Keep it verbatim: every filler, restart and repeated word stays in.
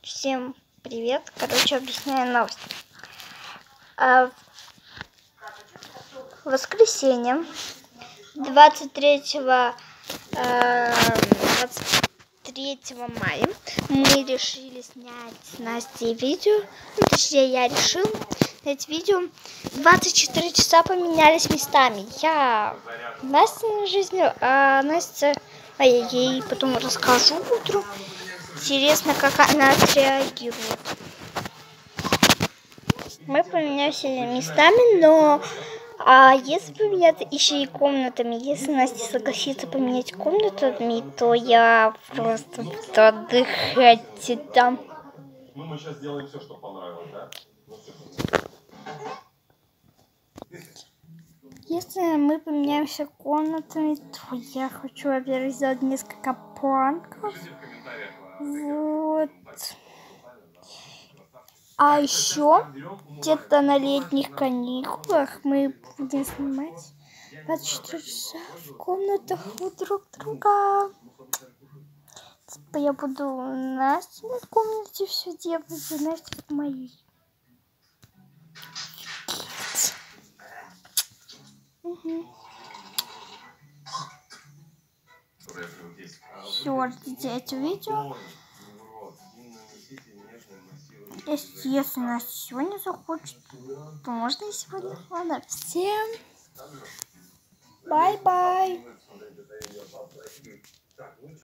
Всем привет. Короче, объясняю новость. А в воскресенье двадцать третьего мая мы решили снять с Настей видео. Ну, точнее, я решил снять видео. двадцать четыре часа поменялись местами. Я Настя жизнью, а Настя, а я ей потом расскажу утром. Интересно, как она отреагирует. Мы поменялись местами, но а если поменяться еще и комнатами, если Настя согласится поменять комнатами, то я просто буду отдыхать там. Ну, мы сейчас сделаем все, что понравилось, да? Если мы поменяемся комнатами, то я хочу, во-первых, сделать несколько пранков. Вот. А еще где-то на летних каникулах мы будем снимать двадцать четыре часа в комнатах у друг друга. Типа я буду в Настиной комнате все делать, а Настя в моей. Угу. Все, ждите это видео. Если, если Настя сегодня захочет, то можно и сегодня. Ладно, всем бай-бай.